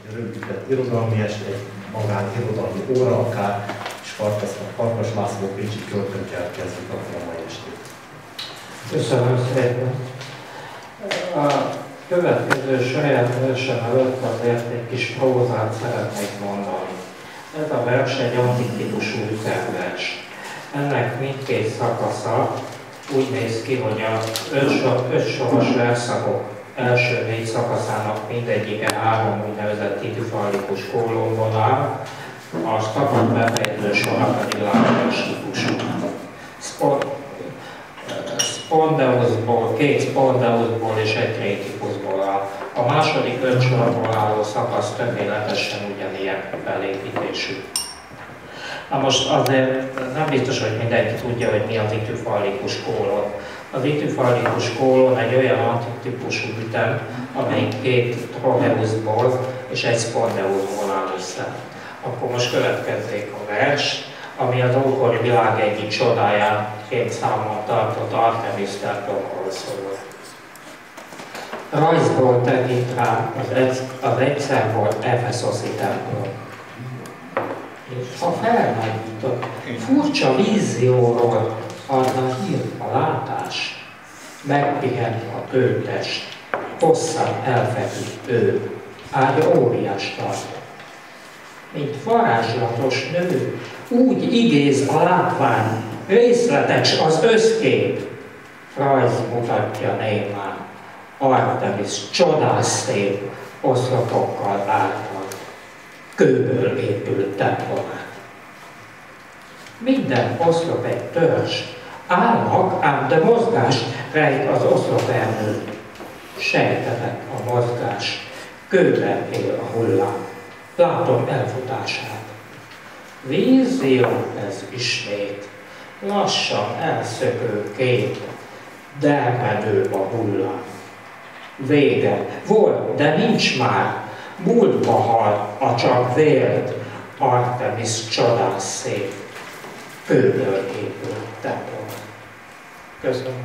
rögzített irodalmi este, egy magánirodalmi óra akár, és Farkas László pécsi költőnkkel kezdjük akkor a mai estét. Köszönöm szépen. A következő saját versem előtt azért egy kis prózát szeretnék mondani. Ez a vers egy antik típusú üzemvers. Ennek mindkét szakasza úgy néz ki, hogy a 5 soros versszakok első 4 szakaszának mindegyike 3 úgynevezett titufallikus kólonból áll, a szakadt befejező sora pedig látványos típusú. Két spondeuszból és egy trétípuszból áll. A második 5 sorból álló szakasz tökéletesen ugyanilyen felépítésű. Na most azért nem biztos, hogy mindenki tudja, hogy mi a titufallikus kólon. A titufallikus kólon egy olyan antiktípusú ütem, amelyik 2 trogeuszból és egy spondeuszból áll össze. Akkor most következzék a vers, ami az ókori világ egyik csodájáként számon tartott Artemis templomról szól. Rajzból tekint rá az egyszer volt Efeszoszi templom. És ha felnagyított, furcsa vízióról adna hírt a látás, megpihent a kőtest, hosszan elfeküdt ő, ágya óriás tart. Mint varázslatos nő, úgy igéz a látvány, részletes az összkép. Rajz mutatja némán, Artemis csodás szép oszlopokkal ártal, kőből épült templomát. Minden oszlop egy törzs, állnak, ám de mozgás rejt az oszlopernő. Sejtetek a mozgás, kőben él a hullám, látom elfutását. Vízió ez ismét, lassan elszökő kép, dermedő a hullám. Vége, volt, de nincs már, múltba hal a csak vélt, Artemis csodás szép, kőből épült templom. Köszönöm.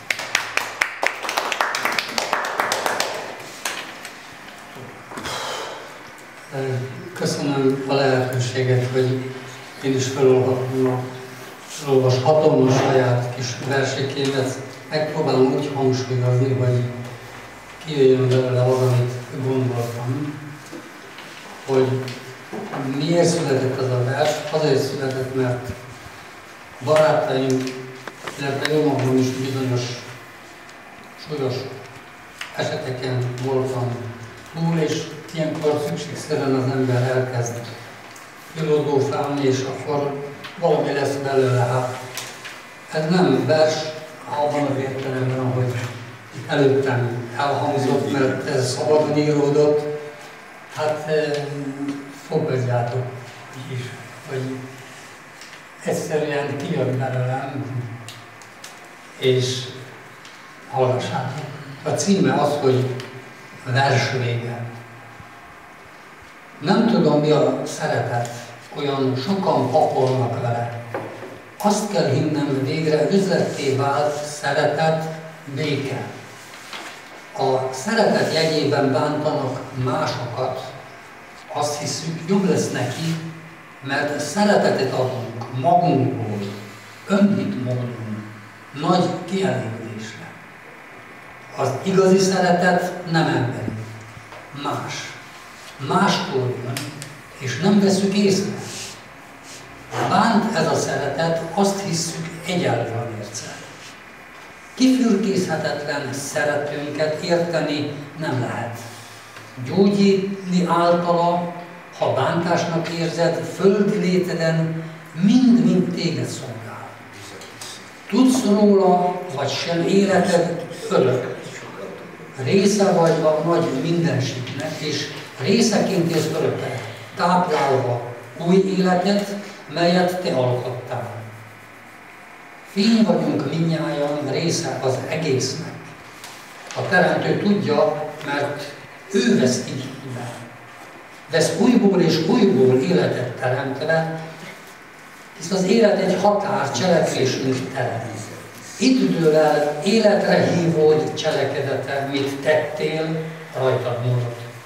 Köszönöm a lehetőséget, hogy én is felolvashatom a saját kis versékémet. Megpróbálom úgy hangsúlyozni, hogy kijöjjön belőle az, amit gondoltam. Hogy miért született az a vers? Azért született, mert barátaim, illetve jó magam is bizonyos súlyos eseteken voltam túl, és ilyenkor szükségszerűen az ember elkezd filozófálni, és akkor valami lesz belőle. Hát ez nem vers abban az értelemben, ahogy előttem elhangzott, mert ez szabadon íródott. Hát fogadjátok is, hogy egyszerűen kijön belőlem, és hallgassátok. A címe az, hogy vers vége. Nem tudom, mi a szeretet, olyan sokan pakolnak vele. Azt kell hinnem, végre üzletté vált szeretet, béke. A szeretet jegyében bántanak másokat. Azt hiszük, jobb lesz neki, mert szeretetet adunk magunkból, önhit módon, nagy kielégülésre. Az igazi szeretet nem emberi, más. Mástól jön, és nem veszük észre. Bánt ez a szeretet, azt hisszük, egyenlő a mérce. Kifürkészhetetlen szeretőnket érteni nem lehet. Gyógyítni általa, ha bántásnak érzed, földi léteden mind-mind téged szolgál. Tudsz róla, vagy sem életed örök. Része vagy a nagy mindenségnek, és részeként élsz örökre, táplálva új életet, melyet te alkottál. Fény vagyunk mindnyájan, része az egésznek. A Teremtő tudja, mert ő vesz igénybe. Vesz újból és újból életet teremtve, hisz az élet egy határ cselekvésünk tere. Itt dől el életre hívód cselekedete, mit tettél, rajtad múlott.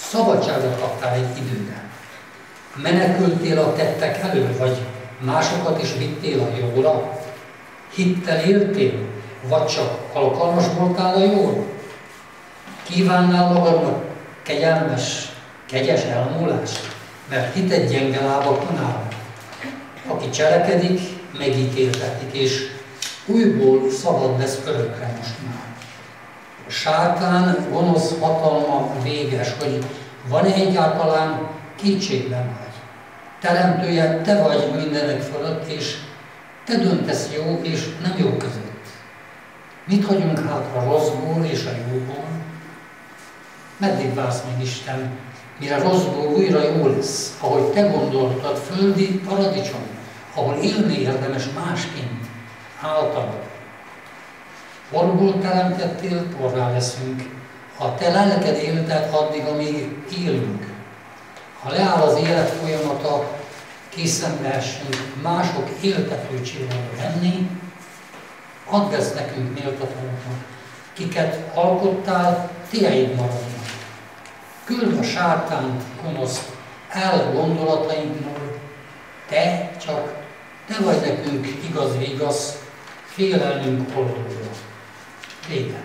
Szabadságot kaptál egy időre. Menekültél a tettek elől, vagy másokat is vittél a jóra? Hittel éltél, vagy csak alkalmas voltál a jóra? Kívánnál magadnak kegyelmes, kegyes elmúlást, mert hited gyenge lábakon áll. Aki cselekedik, megítéltetik, és újból szabad lesz örökre most már. A sátán gonosz hatalma véges, hogy van-e egyáltalán kétségben vagy. Teremtője te vagy mindenek fölött, és te döntesz jó és nem jó között. Mit hagyunk hátra rosszból és a jóból? Meddig vársz még, Isten, mire rosszból újra jó lesz, ahogy te gondoltad, földi paradicsom, ahol élni érdemes másként, általad. Porból teremtettél, porrá leszünk. Ha te lelked éltet addig, amíg élünk. Ha leáll az élet folyamata, készen lehessünk mások éltető csillaga lenni, add ezt nekünk méltatóknak, kiket alkottál, tieid maradnak. Küld a sátánt, gonoszt, el gondolatainkból, te csak, te vagy nekünk igaz vigasz, félelmünk oldóra. Vége.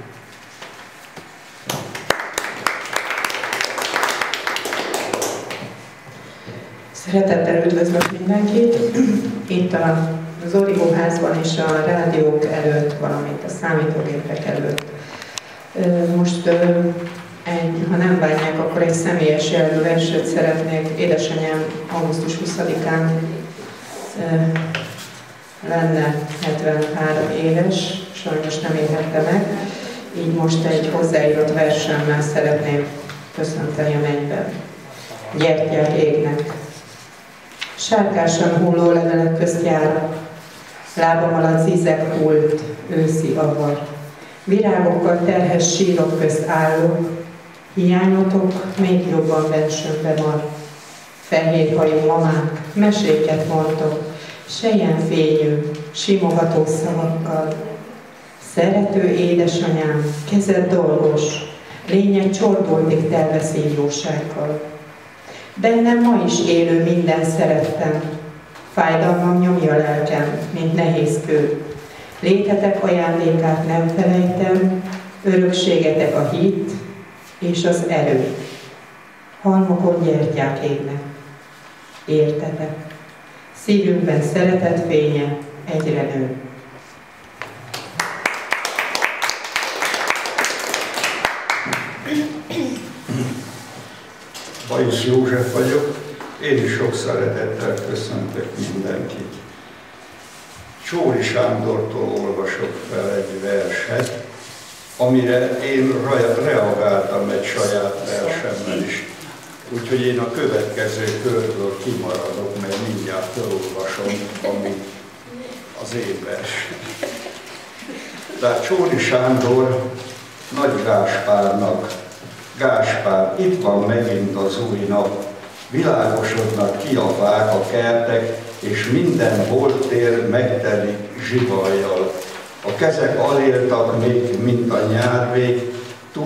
Szeretettel üdvözlök mindenkit. Itt az Origóházban és a rádiók előtt, valamint a számítógépek előtt. Most, ha nem bánják, akkor egy személyes jellegű verset szeretnék. Édesanyám augusztus 20-án lenne 73 éves, sajnos nem érhette meg, így most egy hozzáírott versemmel szeretném köszönteni a mennyben. Gyertyák égnek. Sárkásan hulló levelek közt járok, lábam alatt zizek hult, őszi avar. Virágokkal terhes sírok közt állok, hiányotok még jobban bensőmbe mar. Fehérhajú mamák, meséket mondtok, selyem fényű, simogató szavakkal. Szerető édesanyám, kezed dolgos, lényeg csorboltig telve szívósággal. Bennem ma is élő minden szerettem, fájdalmam nyomja lelkem, mint nehéz kő. Létetek ajándékát nem felejtem, örökségetek a hit és az erő. Halmokon gyertyák égnek, értetek, szívünkben szeretet fénye egyre nő. Bajus József vagyok, én is sok szeretettel köszöntök mindenkit. Csóri Sándortól olvasok fel egy verset, amire én reagáltam egy saját versemmel is. Úgyhogy én a következő körből kimaradok, mert mindjárt felolvasom, ami az én vers. Tehát Csóri Sándor Nagy Gáspárnak: Gáspár, itt van megint az új nap, világosodnak ki a fák, a kertek, és minden holtér megtelik zsivajjal. A kezek aléltak még, mint a nyárvég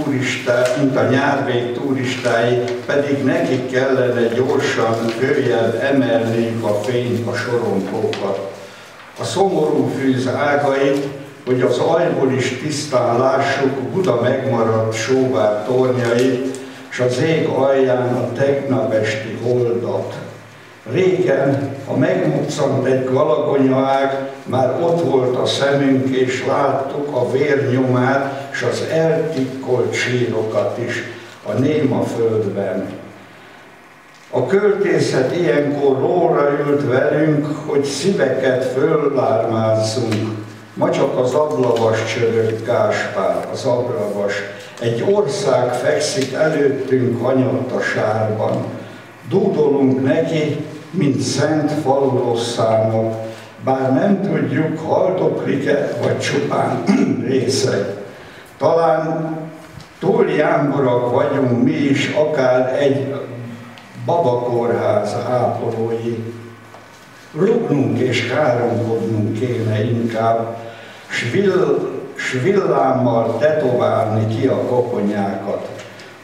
turistái, pedig nekik kellene gyorsan, följebb emelni a fényt, a sorompókat. A szomorú fűz ágait, hogy az aljból is tisztán lássuk Buda megmaradt sóvár tornyait, s az ég alján a tegnap esti holdat. Régen, ha megmuccant egy galagonyaág, már ott volt a szemünk, és láttuk a vérnyomát, s az eltitkolt sírokat is a néma földben. A költészet ilyenkor róla ült velünk, hogy szíveket föllármázzunk. Ma csak az ablavas csörög Gáspár, az ablavas. Egy ország fekszik előttünk hanyatt a sárban. Dúdolunk neki, mint szent falurosszámok, bár nem tudjuk, haldoklik-e, vagy csupán részeg. Talán túl jámborak vagyunk mi is, akár egy babakórház ápolói. Rúgnunk és káromkodnunk kéne inkább, s villámmal tetoválni ki a koponyákat.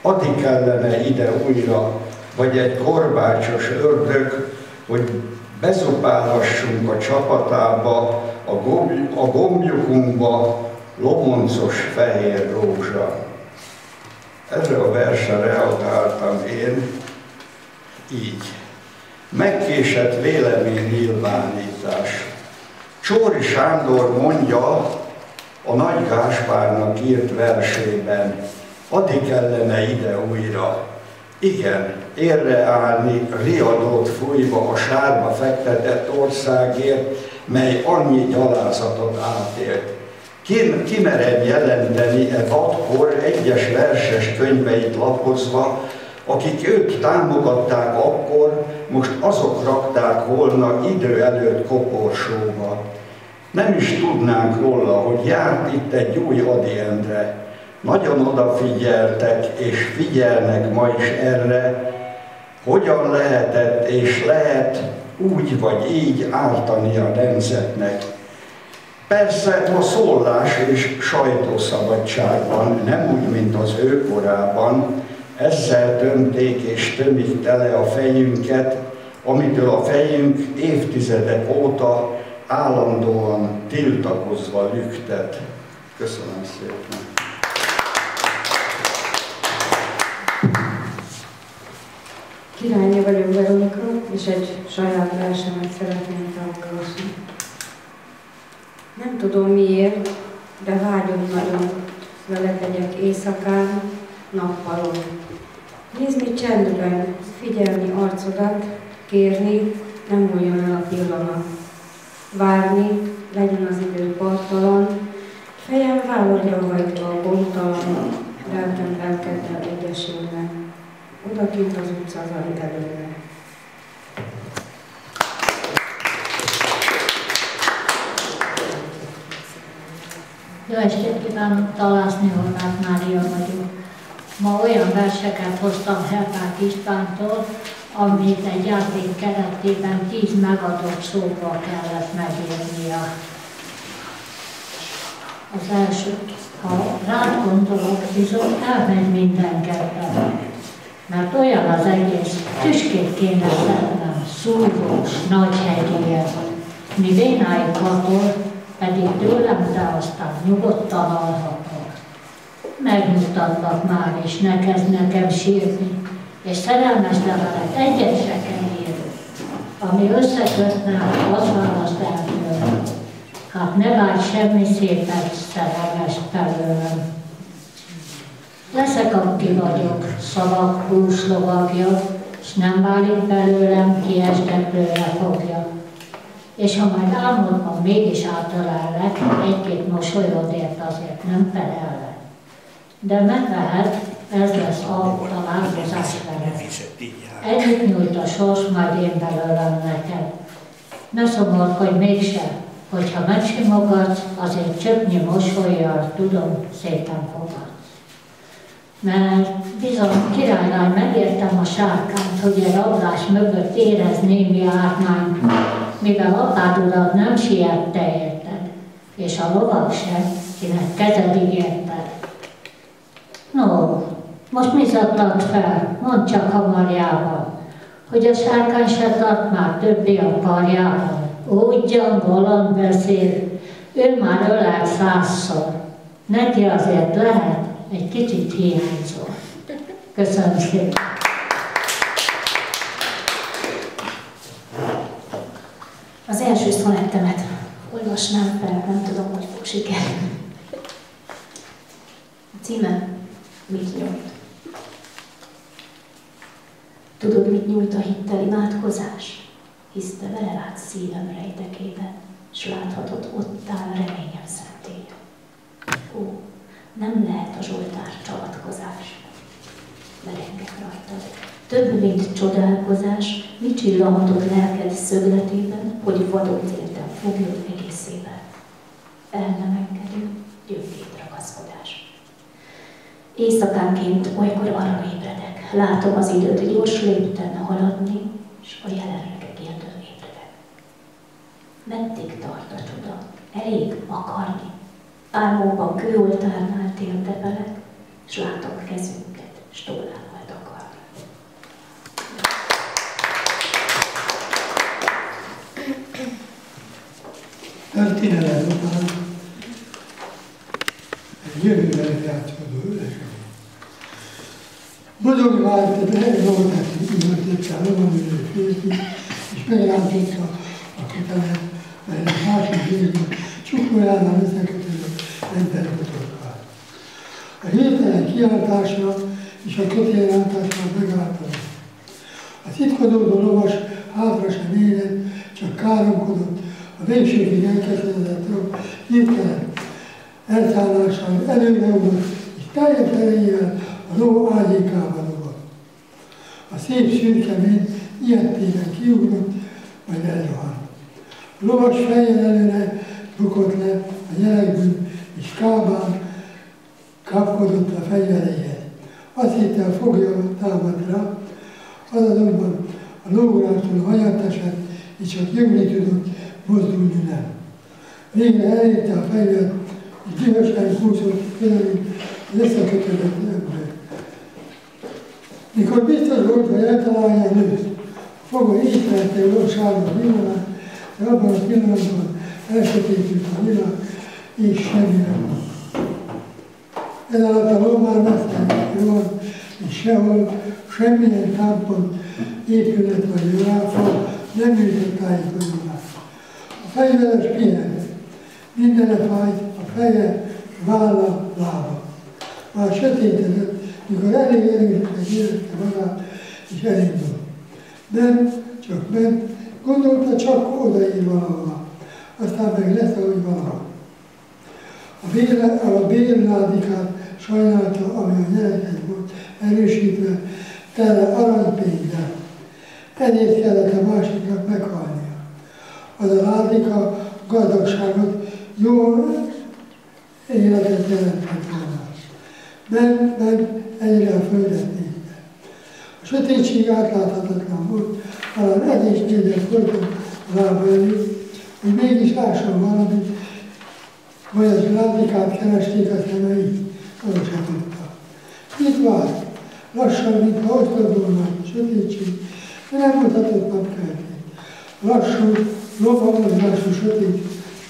addig kellene ide újra, vagy egy korbácsos ördög, hogy bezupálhassunk a csapatába, a gombjukunkba lomoncos fehér rózsa. Erre a versre reagáltam én így. Megkésett véleménynyilvánítás. Csóri Sándor mondja a Nagy Gáspárnak írt versében, addig kellene ide újra. Igen, érre állni, riadót fújva a sárba fektetett országért, mely annyi gyalázatot átélt. Ki mered jelenteni vadkor egyes verses könyveit lapozva, akik őt támogatták akkor, most azok rakták volna idő előtt koporsóba. Nem is tudnánk róla, hogy járt itt egy új Ady Endre. Nagyon odafigyeltek és figyelnek ma is erre, hogyan lehetett és lehet úgy vagy így ártani a nemzetnek. Persze ma szólás és sajtószabadság van, nem úgy, mint az ő korában, ezzel tömték és tömik tele a fejünket, amitől a fejünk évtizedek óta állandóan tiltakozva lüktet. Köszönöm szépen! Királyi vagyok, Veronika, és egy saját versemet szeretném felolvasni. Nem tudom miért, de vágyom nagyon, veled legyek éjszakán, nappalon. Nézni csendben, figyelni arcodat, kérni, nem múljon el a pillanat. Várni, legyen az idő parttalan, fejem vállalja hajtva a bontalan, lelkem lelkeddel egyesülve. Odakint az utca zaj előre. Jó estét kívánok, Talásné Horváth Mária vagyok. Ma olyan verseket hoztam Herpák Istvántól, amit egy játék keretében 10 megadott szóval kellett megírnia. Az első, ha rád gondolok, bizony elmegy minden kedvem. Mert olyan az egész, tüskét kéne szednem, szúrós, nagy hegyéért. Mi vénáig katol, pedig tőlem te aztán nyugodtan alhatol. Megnyugtatlak már, és ne kezd nekem sírni, és szerelmes levelek egyet se kell írni. Ami összekötne, az választ el tőlem. Hát ne várj semmi szépet, szerelmes belőlem. Leszek, aki vagyok, szavak hús lovagja, s nem válik belőlem, ki esteklőre fogja. És ha majd álmodban mégis átölellek, egy-két mosolyodért azért nem felellek. De megvehet, ez lesz a találkozás veled. Együtt nyújt a sors, majd én belőlem neked. Ne szomorkodj mégse, hogyha megsimogatsz, azért csöpnyi mosollyal tudom, szépen fogadsz. Mert bizony, királylány, megértem a sárkányt, hogy egy rablás mögött érez némi ármányt, mivel apád urad nem siette érted, és a lovag se, kinek kezed ígérted. No, most mi zaklad fel, mondd csak hamarjában, hogy a sárkány se tart már többé a karjában. Ugyan bolond beszél, ő már ölelt 100-szor, neki azért lehet egy kicsit hiányzó. Köszönöm szépen! Az első szonettemet olvasnám fel, nem tudom, hogy fog sikerülni. A címe mit nyújt? Tudod, mit nyújt a hittel imádkozás? Hisz te belelátsz szívem rejtekében, s láthatod, ott áll reményem szentélye. Ó, nem lehet a Zsoltár csavatkozás. Merengek rajtad. Több, mint csodálkozás, mi csillaghatott lelked szögletében, hogy vadon értem foglyod egészében. El nem engedő, gyöngét ragaszkodás. Éjszakánként olykor arra ébredek, látom az időt gyors lépten haladni, s a jelenre kérdő ébredek. Meddig tart a csoda? Elég akarni. Álmomban kőoltárnál térdepelek, s látok kezünket, és tollával takar. Történelem után egy jövőben játszódó esemény. Boldog vált a Rózsát üvöltötte a lovaműző férfi, és megrántotta a kötelet, melynek másik férfi csukójánál összekötődött emberbotorkát. A hirtelen kiáltása és a kötélrántással megállta. A titkodódó lovas hátra sem érett, csak káromkodott, a végsőkig elkezdett hirtelen elszállással előreugrott, és teljes erejével a ló ágyékába rugott. A szép szürke mény ilyettében kiugrott, majd elrohant. A lovas fejjel előre bukott le a nyerekből, és kábán kapkodott a fegyveréhez. Azt hitte, a fogja támad rá, az azonban a lógrástól hanyat esett, és csak jönni tudott, mozdulni nem. Végre elérte a fegyvert, és dühösen kúszott közelít az összekötődött ember. Mikor biztos volt, hogy eltalálja a nőt, a fogó így vette a ló sárga villanát, de abban a pillanatban elsötétült a világ, és semmi nem volt. Ezalatt a ló már messze van, és sehol semmilyen támpont, épület vagy ráfal nem jutott tájékozódást. A fegyveres pihent, mindene fájt, a feje, válla, lába. Már sötétedett, mikor elég erősen érezte magát, és elindult. Ment, csak ment, gondolta, csak odaír valahova, aztán meg lesz, ahogy valaha. A bérládikát sajnálta, ami a gyerekhez volt erősítve, tele aranypénzzel. Ezért kellett a másiknak meghalnia. Az a ládika gazdagságot, jó életet jelentett volna. Ment, egyre a földet nézte. A sötétség átláthatatlan volt, talán egész fordult a lába elé, hogy mégis lásson valamit, vagy az ládikát keresték a szemei, az sem tudta. Mit várt? Lassan, mintha oszlodulna a sötétség, de nem mutatott napkeltét. Lassú, lovamozgású sötét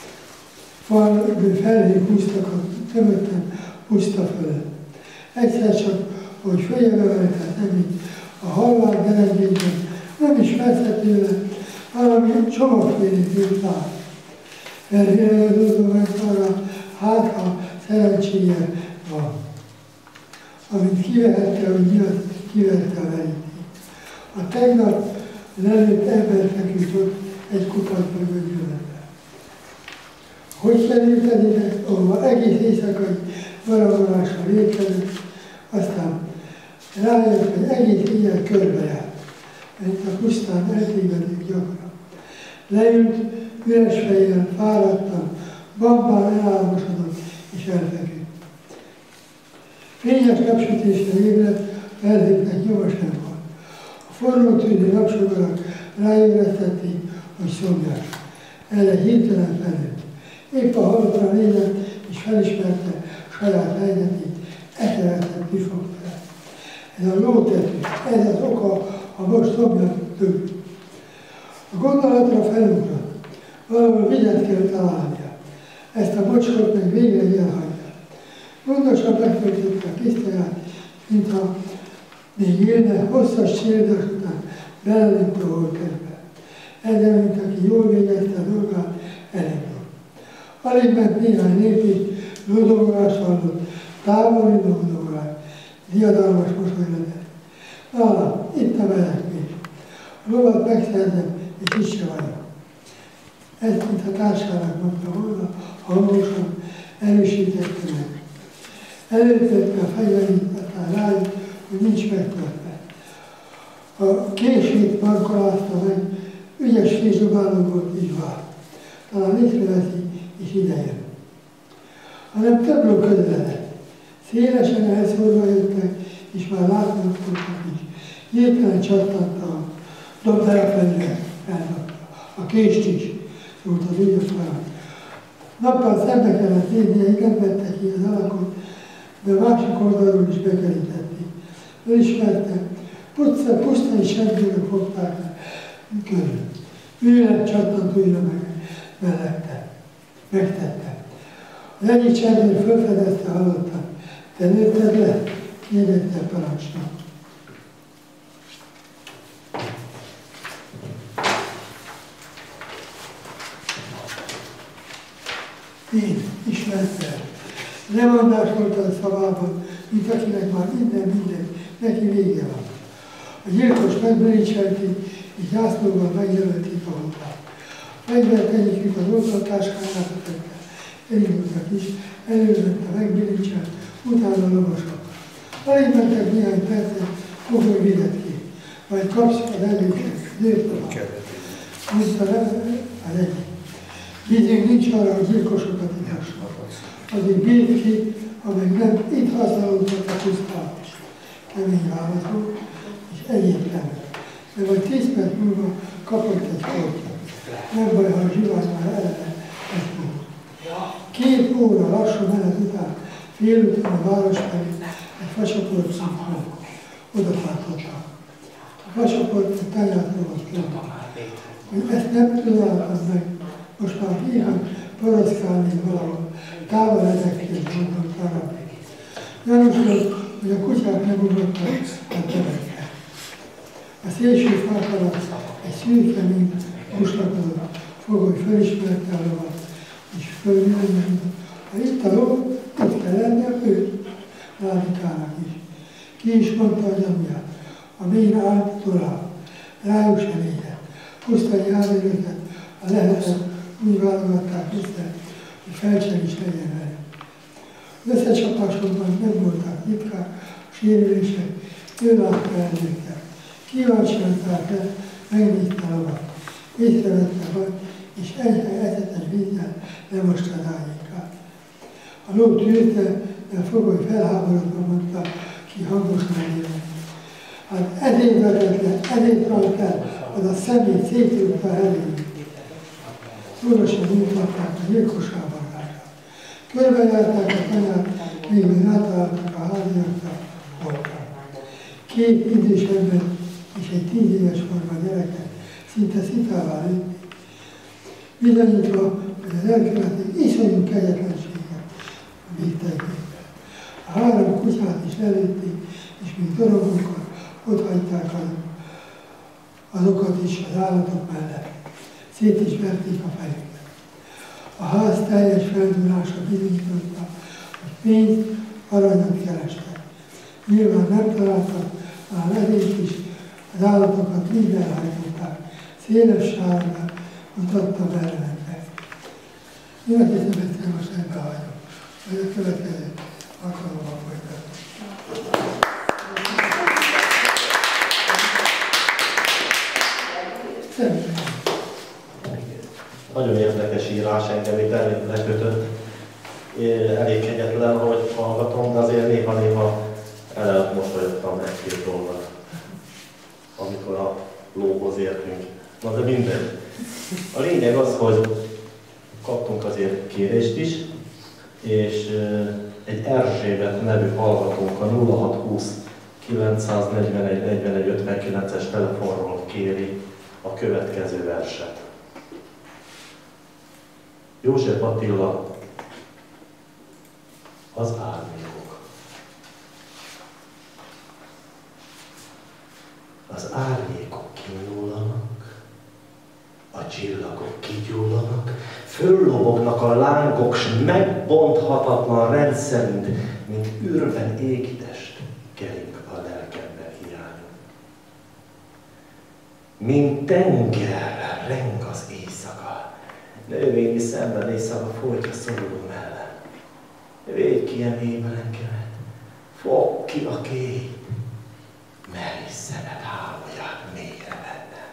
felhők húztak a tömötten puszta fölött. Egyszer csak, hogy följebb emelte a szemét, a halvány derengésben nem is messze tőle, valami csomagfélét lát. Elvérelődözve meg arra, hát ha szerencséje van. Amint kivehette, hogy miatt kivette a verítét. A tegnap lelőtt ember feküdt ott egy kupac mögött. Hogy került el ide, ahova egész éjszakai varavonással étkezett, aztán rájött, hogy egész éjjel körbejárt, mint a pusztán eltévedők gyakran. Leült, üres fejjel, fáradtan, bambán elálmosodott és elfeküdt. Fényes napsütésre ébredt, felhőknek nyoma sem volt. A forró tűnő napsugarak ráébresztették, hogy szomjas. Erre hirtelen felült. Épp a halottra nézett, és felismerte saját helyzetét, eszerelten kifogta el. Ez a lótetű, ez az oka, ha most szomjas tőle. A gondolatra felugrott. Valahol vizet kell találnia. Ezt a bocskot meg végre elhagyja. Gondosan megtöltötte a pisztolyát, mintha még élne, hosszas csérdás után belelőtt a holterbe. Ezzel, mint aki jól végezte a dolgát, elindult. Alig ment néhány lépést, lódogolást hallott, távoli lódogolást, diadalmas mosolyletet. Nálam, itt a menekvés. A lovat megszerzem, és itt se vagyok. Ezt, mintha társának mondta volna, hangosan erősítette meg. Előtette a fegyverét, aztán rájött, hogy nincs megtörve. A kését markolázta meg, ügyes kézobáló volt, így várt. Talán észreveszi, és idejön. Hanem több ló közeledett. Szélesen elszórva jöttek, és már látnak voltak is. Hirtelen csattant a dobdára fegyvert, eldobta. A kést is, szólt az ügyes várat. Nappal szembe kellett néznie, nem vette ki az alakot, de a másik oldalról is bekerítették. Fölismerte, pusztai sebből fogták le körül. Bűnlet csattant újra megtette. Az egyik csendőr fölfedezte halottan. Te nőtted le? Kérdezte a parancsnok. Én ismertem. Lemondás volt a szavában, mint akinek már minden, neki vége van. A gyilkos megbelincselték, és zászlóval megjelölték a holtát. A fegyvert egyikük az oldaltáskájára tette, elindultak is, elővette megbilincselt, utána a lovasok. Alig mentek néhány percet, fogoly védett ki, majd kapsz az előket, nőtt tovább. Mondta az egyik. Bízünk nincs arra, hogy gyilkosokat igazság. Addig bírt ki, amíg nem itt használódott a pusztában. Kemény válasz volt, és egyébként. De vagy 10 perc múlva kapott egy kortyot. Nem baj, ha a zsivány már eleve ezt múlt. 2 óra lassú menet után, félúton a város felé egy facsaport szintről oda tartottak. A facsaport egy tányát rovott mondta, hogy ezt nem tudáltam meg, most már híhan poroszkálni valahol, távol ezektől mondom arra. János volt, hogy a kutyák nem ugrottak a terekre. A szélső fák alatt egy szűk remény muslakodott, fogoly felismerte a lovat, és fölülmondott, ha itt a ló, itt kell lenni a fő, Rádikának is. Ki is mondta a gyanúját, a mély állt tovább, rájuk se nézett, pusztai járőröket, a lehetet úgy válogatták össze, hogy felcsel is legyen velük. Az összecsapásokban nem voltak ritkák, sérülések, ő látta el őket. Kíváncsian szállt le, megnézte a lovat, észrevette vagy, és enyhe ecetes vízzel lemosta az ágyékát. A ló tűrte, de a fogoly felháborodva mondta ki hangosan elérni. Hát ezért vetett le, ezért rajt el, az a szemét szétrúgta előtt. Szorosan nyújtották a gyilkosságbargását. Körbejárták a tanyát, végül rátaláltak a háziakra, holtra. 2 idős ember és egy 10 éves forma gyereket szinte szitává lőtték, bizonyítva, hogy az elkövetők iszonyú kegyetlenséget végtek. A 3 kutyát is lelőtték, és mint dorogokkal ott hagyták azokat is az állatok mellett. Szét is verték a fejüket. A ház teljes feldulása bizonyította, hogy pénzt, aranyat kerestek. Nyilván nem találtak, már ezért is az állatokat mind elhajtották. Széles sárga mutatta belőlekbe. Mindenki szövetszél most ebbe hagyom, hogy a következő alkalommal folytatom. Nagyon érdekes írás, engem itt lekötött. Elég kegyetlen, hogy hallgatom, de azért néha elmosolyogtam 1-2 dolgot, amikor a lóhoz értünk. Na de mindegy. A lényeg az, hogy kaptunk azért kérést is, és egy Erzsébet nevű hallgatónk a 0620 941 41 59-es telefonról kéri a következő verset. József Attila, az árnyékok. Az árnyékok kinyúlanak, a csillagok kigyullanak, föllobognak a lángok, s megbonthatatlan rendszerint, mint űrben égitest kering a lelkemben hiányom. Mint tenger reng az éjszaka, növényi szenvedésszava folyt a szoruló mellett. Védj ki a mélymelenkemet, fogd ki a kéj, mely szemed hálóját mélyre benne.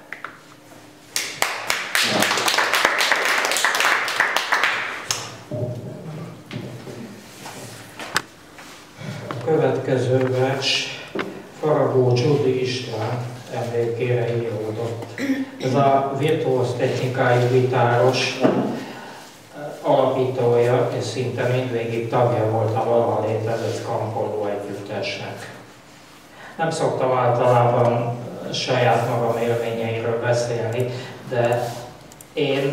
A következő vers Faragó Csudi István emlékére íródott. Ez a virtuóz technikájú gitáros alapítója, és szinte mindvégig tagja volt a valaha létezett Scampollo együttesnek. Nem szoktam általában saját magam élményeiről beszélni, de én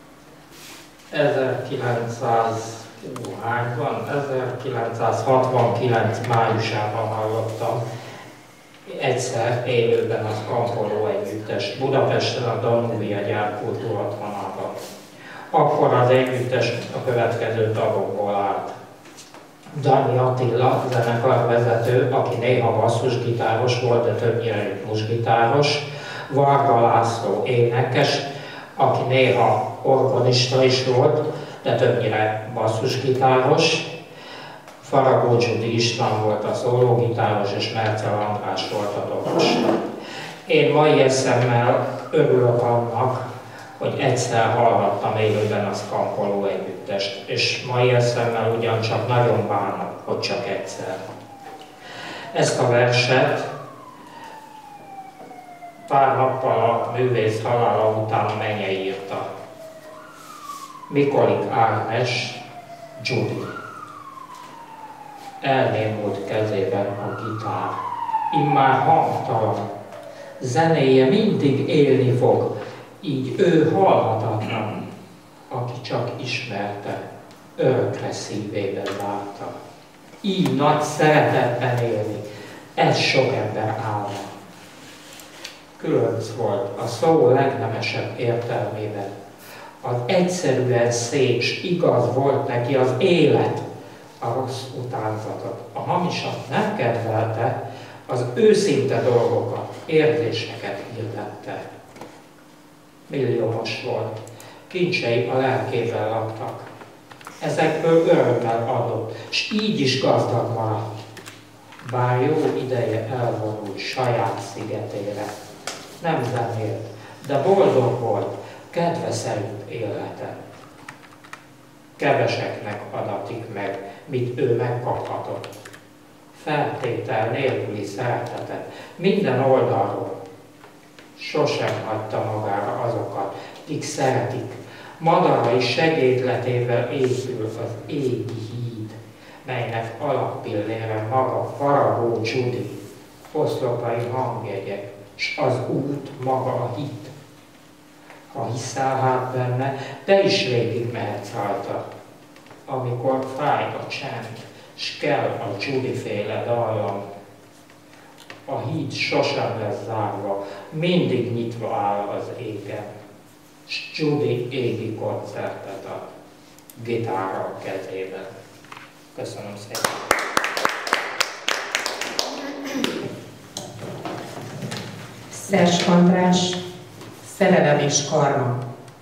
1969 májusában hallottam egyszer élőben a Scampoló együttest Budapesten a Danubia Gyárkultúra Otthonában. Akkor az együttes a következő tagokból állt. Dani Attila, zenekarvezető, aki néha basszusgitáros volt, de többnyire ritmusgitáros. Varga László énekes, aki néha organista is volt, de többnyire basszusgitáros. Faragó Gyudi István volt a szólógitáros, és Mercel András volt a dobos. Én mai eszemmel örülök annak, hogy egyszer hallhattam élőben a Scampoló együttest, és mai eszemmel ugyancsak nagyon bánom, hogy csak egyszer. Ezt a verset pár nappal a művész halála után a Menye írta. Mikolik Ágnes, Gyudi. Elnémult kezében a gitár, immár hangtalan. Zenéje mindig élni fog, így ő halhatatlan, aki csak ismerte, örökre szívébe zárta. Így nagy szeretetben élni, ez sok ember álma. Különc volt a szó legnemesebb értelmében. Az egyszerűen szép, s igaz volt neki az élet, a rossz utánzatot. A hamisat nem kedvelte, az őszinte dolgokat, érzéseket hirdette. Milliómos volt, kincsei a lelkével laktak. Ezekből örömmel adott, s így is gazdag maradt. Bár jó ideje elvonult saját szigetére. Nem zenélt, de boldog volt, kedve szerint élete. Keveseknek adatik meg, mit ő megkaphatott. Feltétel nélküli szeretetet minden oldalról. Sosem hagyta magára azokat, kik szeretik. Madarai segédletével épül az égi híd, melynek alappillére maga Faragó Gyudi, oszlopai hangjegyek, s az út maga a hit. Ha hiszel hát benne, te is végig mehetsz rajta, amikor fáj a csend, s kell a Gyudi-féle dallam. A híd sosem lesz zárva, mindig nyitva áll az égen, s Gyudi égi koncertet ad, gitárral kezében. Köszönöm szépen! Szers András, szerelem és karma.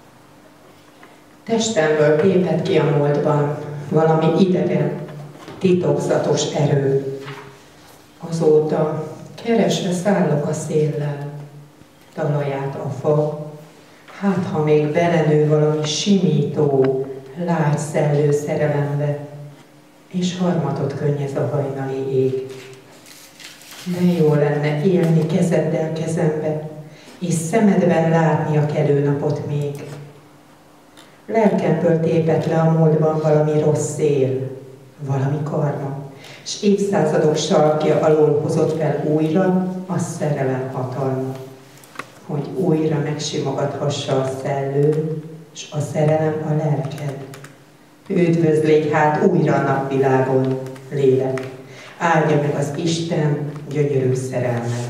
Testemből téped ki a múltban valami idegen, titokzatos erő. Azóta keresve szállok a széllel, talaját a fa, hát ha még belenő valami simító, lágy szellő szerelembe, és harmatot könnyez a hajnali ég. De jó lenne élni kezeddel kezembe, és szemedben látni a kelő napot még. Lelkemből tépett le a múltban valami rossz szél, valami karma, s évszázadok sarkja alól hozott fel újra a szerelem hatalma, hogy újra megsimogathassa a szellő, s a szerelem a lelked. Üdvözlégy hát újra a napvilágon, lélek, áldja meg az Isten gyönyörű szerelmet.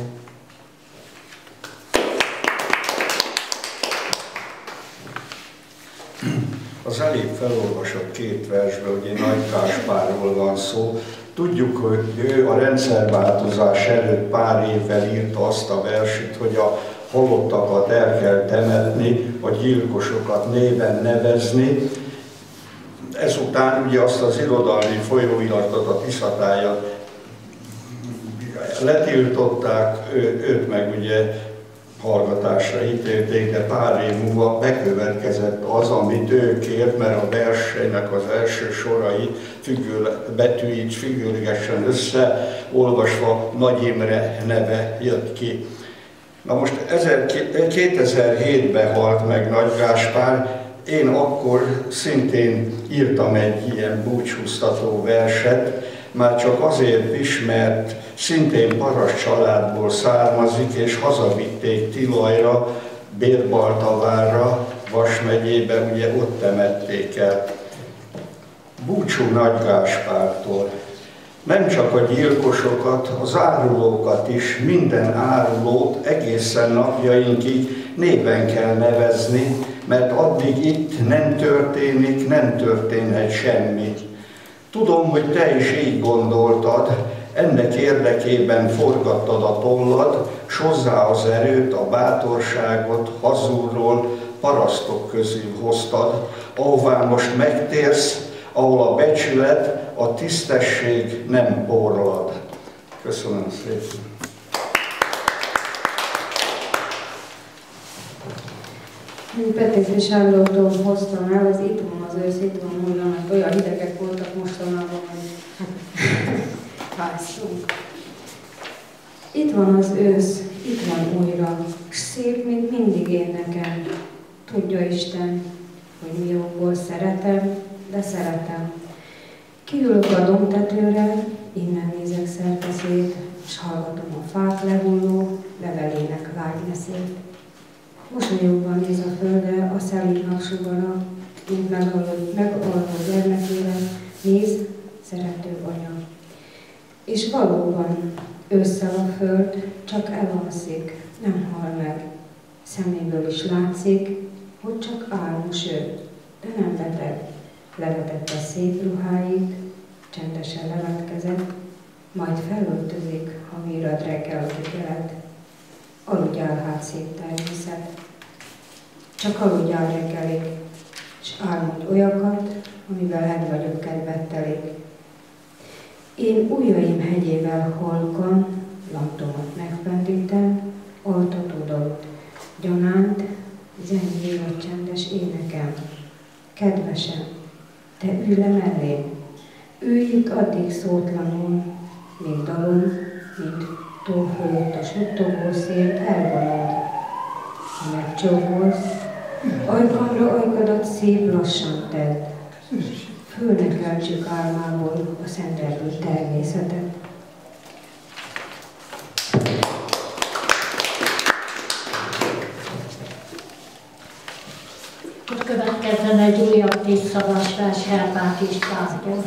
Az elég felolvasott két versből, ugye Nagy Gáspárról van szó. Tudjuk, hogy ő a rendszerváltozás előtt pár évvel írta azt a verset, hogy a halottakat el kell temetni, a gyilkosokat néven nevezni. Ezután ugye azt az irodalmi folyóiratot, a Tiszatájat letiltották, őt meg ugye hallgatásra ítélték, de pár év múlva bekövetkezett az, amit ő kért, mert a versének az első sorai betűit függőlegesen összeolvasva Nagy Imre neve jött ki. Na most 2007-ben halt meg Nagy Gáspár, én akkor szintén írtam egy ilyen búcsúztató verset, már csak azért is, mert szintén paraszt családból származik, és hazavitték Tilajra, Bérbaltavárra, Vas megyébe, ugye ott temették el. Búcsú Nagy Gáspártól. Nem csak a gyilkosokat, az árulókat is, minden árulót egészen napjainkig néven kell nevezni, mert addig itt nem történik, nem történhet semmi. Tudom, hogy te is így gondoltad, ennek érdekében forgattad a tollad, s hozzá az erőt, a bátorságot hazulról, parasztok közül hoztad, ahová most megtérsz, ahol a becsület, a tisztesség nem porlad. Köszönöm szépen. Én Petőfi Sándortól hoztam el, az itt van az ősz, itt van újra, mert olyan hidegek voltak mostanában, hogy fájszunk. Itt van az ősz, itt van újra, s szép, mint mindig énekel. Tudja Isten, hogy mi jobból szeretem, de szeretem. Kiülök a dombtetőre, innen nézek szerteszét, s hallgatom a fák lehulló levelének lágyneszét. Mosolyogva néz a földre, a szelíd napsugara, mint megalvó gyermekére, néz szerető anya. És valóban ősszel a föld csak elalszik, nem hal meg. Szeméből is látszik, hogy csak álmos ő, de nem beteg. Levetette szép ruháit, csendesen levetkezett, majd felöltözik, ha mérad reggel kelet. Aludjál hát szép természet, csak aludjál reggelig, s álmod olyakat, amivel egy vagyok kedvet telik. Én ujjaim hegyével halkan, lantomat megpendítem, altatódott, gyanánt, zengél a csendes énekem. Kedvesem, te ülj le mellém, ülj itt addig szótlanul, míg dalom, mint tó fölött a suttogó szél elvonul. Ha megcsókolsz, ajkamra ajkadat szép lassan tedd, föl ne keltsük álmából a szentelő természetet. Akkor következzen egy újabb 10 szavas vers Herpák Istvántól.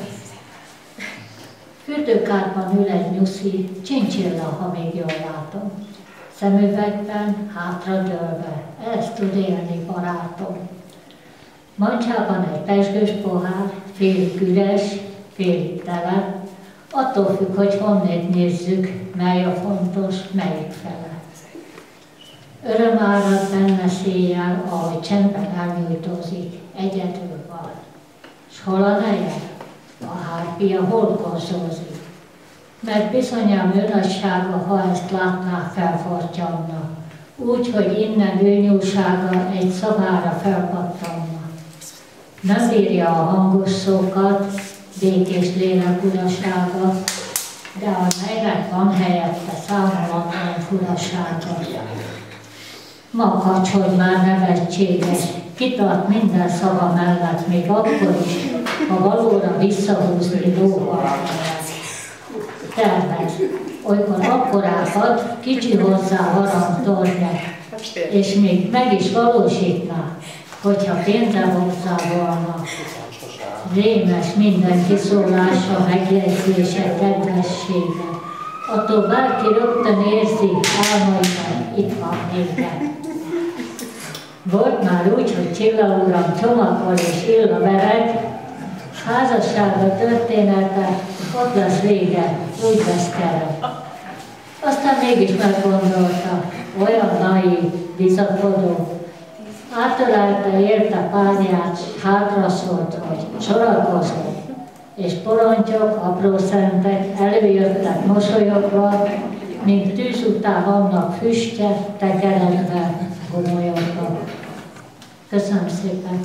Fürdőkádban ül egy nyuszi, csincsilla, ha még jól látom. Szemüvegben, hátradőlve, ezt tud élni, barátom. Mancsában egy pezsgős pohár, félig üres, félig tele, attól függ, hogy honnét nézzük, mely a fontos, melyik fele. Öröm árad benne széjjel, ahogy csendben elnyújtózik, egyedül van. S hol a neje? A hárpia hol korzózik? Mert bizonyám ő nagysága, ha ezt látná, felfortyalna. Úgy, hogy innen ő nyúlsága egy szavára felpattanna. Nem bírja a hangos szókat, békés lélek urasága, de a melynek van helyette számolatlan furasága. Makacs, hogy már nevetséges, kitart minden szava mellett, még akkor is, ha valóra visszahúzni lóval. Tervez, olykor akkorákat, kicsi hozzá harang tornya, és még meg is valósítná, hogyha pénze hozzá volna. Rémes minden kiszólása, megjegyzése, kedvessége. Attól bárki rögtön érzi, álmaiban itt van négen. Volt már úgy, hogy Csilla uram csomagol és ill a vereg, házassága története, ott lesz vége, úgy vesz keret. Aztán mégis meggondolta, olyan naív, bizakodó, átölelte érte párját, hátra szólt, hogy sorakozó, és porontyok, apró szentek előjöttek mosolyogva, mint tűz után annak füstje, tekeredve, gomolyogva. Köszönöm szépen!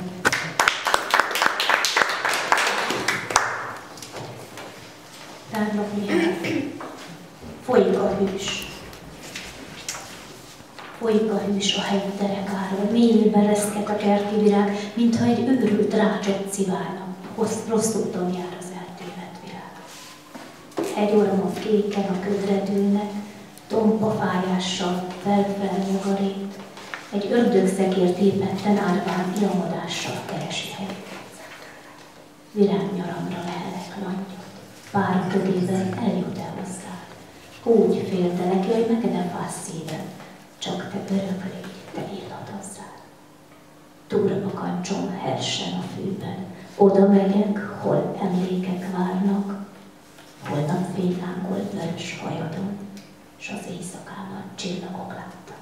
Folyik a hűs. Folyik a hűs a helyi derekáról, mélyébe reszket a kerti virág, mintha egy őrült rácsot sziválna, rossz úton jár az eltévedt világ. egy orma féken a ködre dőlnek, tompa fájással felnyugarít, egy ördögszekért épetten árván illamodással keresi helyüket. Virágnyaramra lehelek langyot, pár ködében eljut-e hozzád. Úgy féltelek, jaj, neked fász szívem, csak te örök légy, te illatozzál. Durva kancsom hersen a fűben, oda megyek, hol emlékek várnak, hol napfény lángolt vörös hajadon, s az éjszakában csillagok láttak.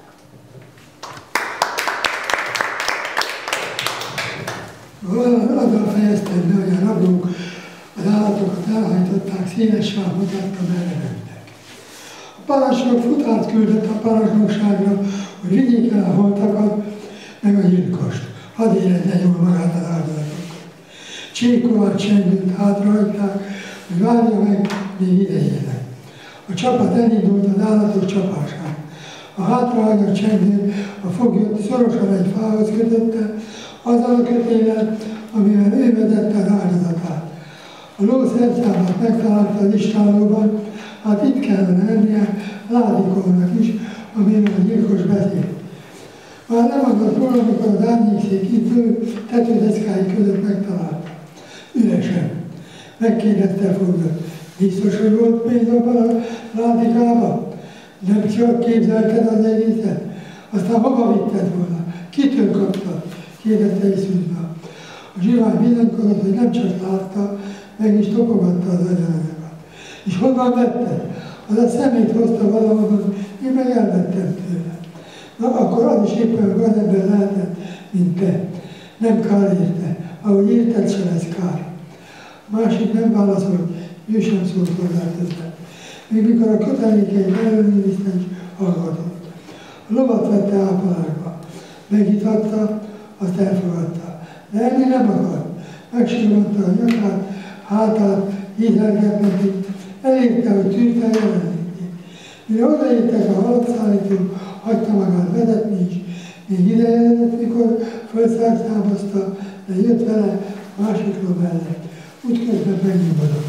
Azzal fejeztem be, hogy a rablók az állatokat elhajtották, széles sávot adta mereveknek. A parancsnok futárt küldött a parancsnokságra, hogy vigyék el a holtakat, meg a gyilkost. Hadd érezze jól magát az áldozatokat. Csíkolat csendült hátrahagyták, hogy várja meg, még ideérnek. A csapat elindult az állatok csapásán. A hátrahagyott csendőr a foglyot szorosan egy fához kötötte, azzal a kötéllel, amivel ő vezette az áldozatát. A ló szerszámát megtalálta az istállóban, hát itt kellene lennie ládikolnak is, amivel a gyilkos beszélt. Már nem akart róla, amikor az árnyékszék indul, tetődeszkái között megtalálta. Üresen. Megkérdezte a foglyot. Biztos, hogy volt pénz abban a ládikában? Nem csak képzelted az egészet? Aztán hova vitted volna? Kitől kaptad? Kérdezte Iszusba. A zsivány bizonykodott, hogy nem csak látta, meg is topogatta az agyananyagot. És honnan vetted? Az a szemét hozta valahonnan, én meg elvettem tőle. Na, akkor az is éppen gazember lehetett, mint te. Nem kár érte. Ahogy érted, se lesz kár. A másik nem válaszolt, ő sem szólt hozzá többet. Még mikor a kötelékeit ellenőrizte, is hallgatott. A lovat vette ápolásba. Megitatta, azt elfogadta. De enni nem akart. Megsimogatta a nyakát, hátát, hízelgett neki. Elérte, hogy tűrte jelenlétét. Mire odaértek a halakszállító, hagyta magát vezetni is. Még idejelentett, mikor felszámozta, de jött vele a másik ló mellett. Útközben megnyugodott.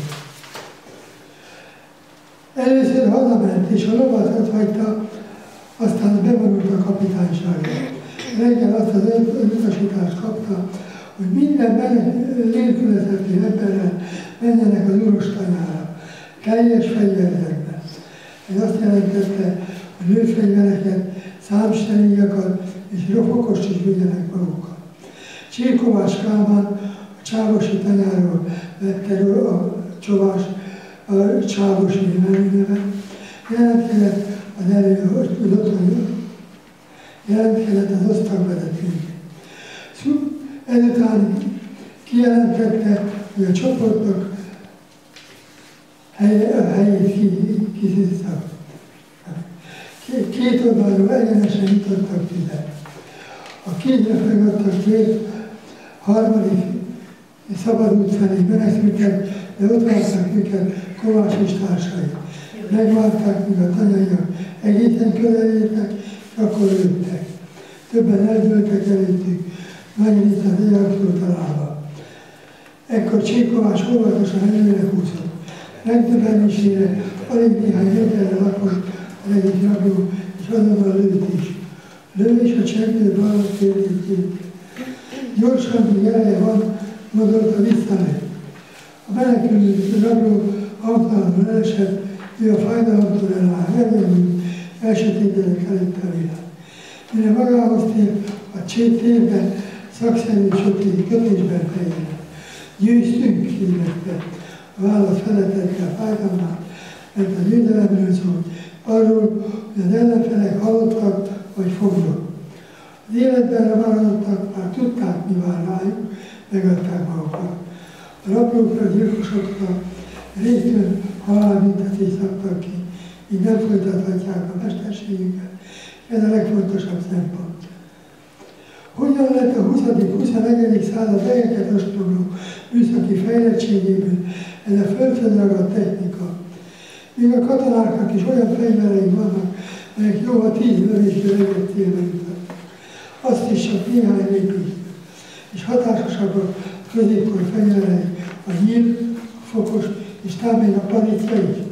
Először hazament, és a lovat ott hagyta, aztán bevonult a kapitányságra. Reggel azt az utasítást kapta, hogy minden nélkülözhető emberrel menjenek az urostanyára, teljes fegyverzetben. Ez azt jelentette, hogy lőfegyvereket, számsteriakat és rofokost is vigyenek magukkal. Csirkovás Kálmán a Csávosi tanyáról vette a csovás, a Csávosi neve, jelentkezett az osztagvezetőnek. Ezután kijelentette, hogy a csoportok helyét kiszűztek. Két oldalról egyenesen nyitottak tüzet. A kézre fegadtak két harmadik szabadút felé menekültek, de ott várták őket Kovács és társai. Megvárták, míg a tanyaiak egészen közel értek, és akkor lőttek. Többen eldőltek előttük, nagyon itt az éjjel találva. Ekkor Csíkovás óvatosan előre húzott. Megdöbbenésére alig néhány méterre lakott az egyik rabló, és azonnal lőtt is. Lő és a csendőr valahogy kérdezték. Gyorsan, míg eleje van, gondolta visszalett. A menekülő rabló hangtalanul elesett, ő a fájdalomtól eláll, megnyomult, elsötétedett előtte a világ. Mire magához tér, a térben szakszerű sötét kötésben fejlett. Győztünk, hirdette. A válasz feletette a fájdalmát, mert a győzelemről szólt, arról, hogy az ellenfelek halottak vagy foglyok. Az életben maradottak, már tudták, mi vár rájuk, megadták magukat. A rablókra, gyilkosokra régtön halálbüntetést szabtak ki, így nem folytathatják a mesterségüket. Ez a legfontosabb szempont. Hogyan lett a 20.-21. század helyeket ostromló műszaki fejlettségéből ez a földön ragadt technika? Még a katonáknak is olyan fegyvereik vannak, melyek jóval 10 lövésből egyet célba jutnak. Azt is csak néhány lépés. És hatásosabbak a középkor fegyverei, a nyíl, a fokos, és talán még a paritja is.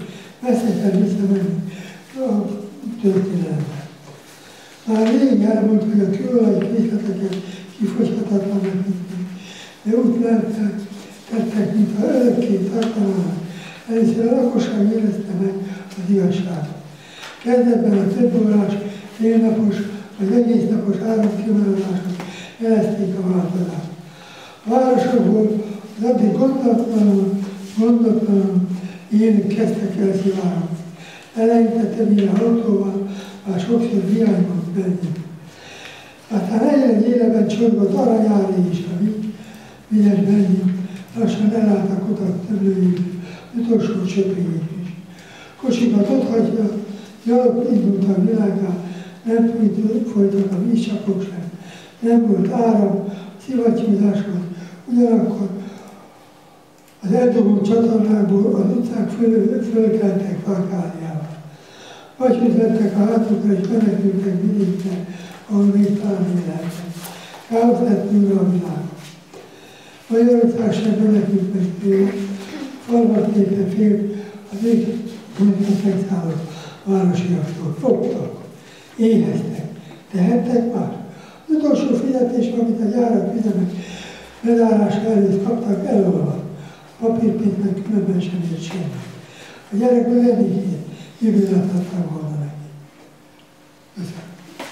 veszélyben visszamenni a történelembe. Már rég elmúlt, hogy a kőolaj készleteket kifogyhatatlan megnyitni, de úgy tettek, mintha örökké tartanának. Először a lakosság érezte meg az igazságot. Kezdetben a több órás, félnapos vagy egész napos áramkimaradások jelezték a változást. A városokból az addig gondatlanul élők kezdtek el szivárogni. Eleinte többnyire autóval, már sokszor hiányzott benzin. Aztán egyre éleben csorgott aranyári és a vizes benzin, lassan elállt a kutak többőjét, utolsó csöpéjét is. Kocsikat otthagyja, gyalog indult a világá, nem folytak a vízcsapok sem, nem volt áram, szivattyúzás volt, ugyanakkor az eldobó csatornákból az utcák fölkeltek Farkáliával. Vagy üzlettek a hátukra és menekültek vidékre, ahol még talán élhettek. Káosz lett újra a világon. Magyarország sem menekült meg tőle, falvat lépve fél az égmondtat megszállott városiaktól. Fogtak, éheztek, tehettek már. Az utolsó fizetés, amit a gyárak üzemek bezárása előtt kaptak, elolvadt. A papírpénznek különben sem ért semmi. A gyerek öledékét jövőre adtak volna neki. Köszönöm.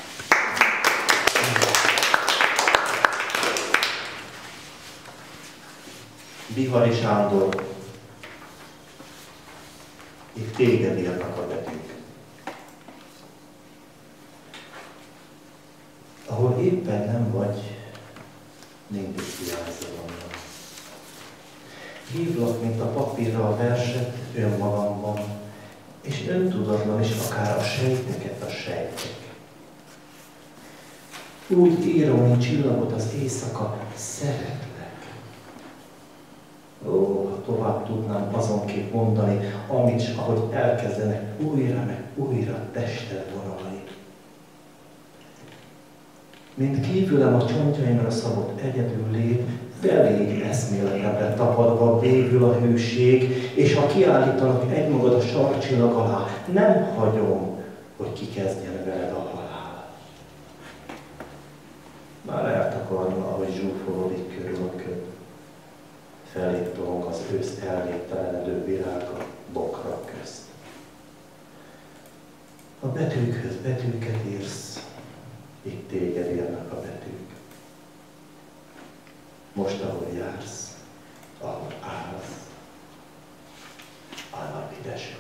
Bihari Sándor, itt téged írnak a betűk. Ahol éppen nem vagy, mindig hiányzol onnan. Hívlak, mint a papírra a verset önmagamban, és öntudatlan is akár a sejteket a sejtek. Úgy írom, mint csillagot az éjszaka, szeretlek. Ó, ha tovább tudnám azonképp mondani, amit s ahogy elkezdenek újra meg újra tested vonalni. Mint kívülem a csontjaimra szabott egyedül lét, belég eszméletemre tapadva végül a hűség, és ha kiállítanak egymagad a sarcsillag alá, nem hagyom, hogy kikezdjen veled a halál. Már eltakarna, ahogy zsúfolódik körül a köd. Felép tolong az ősz elvégtelenedő virága bokra közt. A betűkhöz betűket írsz, itt téged írnak a betűk. Most, ahol jársz, ahol állsz, állap idesük.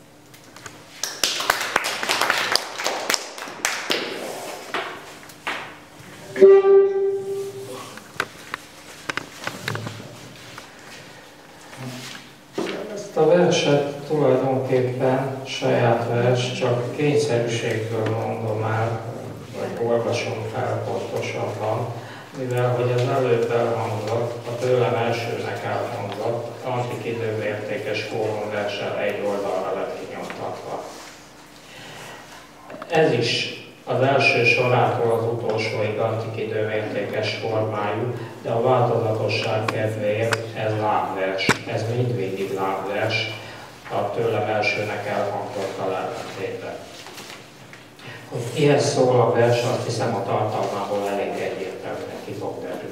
Ezt a verset tulajdonképpen saját vers, csak kényszerűségből mondom el, vagy olvasom fel pontosabban, mivel hogy az előbb elhangzott, a tőlem elsőnek elhangzott, antik időmértékes fórumversel egy oldalra lett kinyomtatva. Ez is az első sorától az utolsóig antik időmértékes formájú, de a változatosság kedvéért ez lábvers, ez mindvégig lábvers, a tőlem elsőnek elhangzottal ellentétben. Hogy ilyen szól a vers, azt hiszem a tartalmából elég egyértelműen ki fog derülni.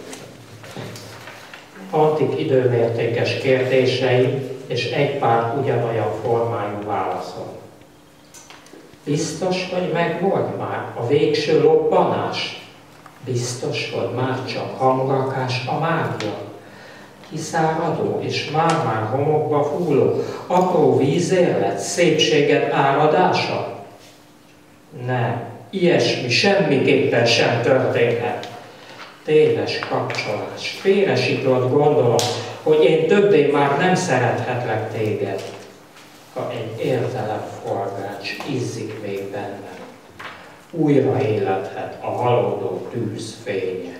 Antik időmértékes kérdései és egy pár ugyanolyan formájú válaszok. Biztos, hogy megvolt már a végső lobbanás? Biztos, hogy már csak hangrakás a mágia? Kiszáradó és már-már homokba hulló, apró vízérlet, szépséged áradása? Nem, ilyesmi semmiképpen sem történhet. Téves kapcsolás, félresiklott gondolat, hogy én többé már nem szerethetlek téged. Ha egy értelemforgács izzik még bennem, újra élethet a halódó tűz fénye.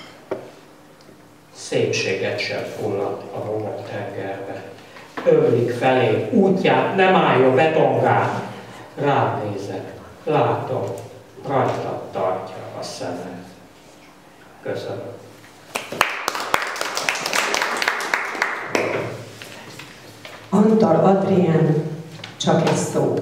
Szépséget sem fulladt a homok tengerbe. Ömlik felé, útját nem állja betongán. Rád nézek, látom, rajtad tartja a szemem. Köszönöm. Antal Adrián, csak egy szó.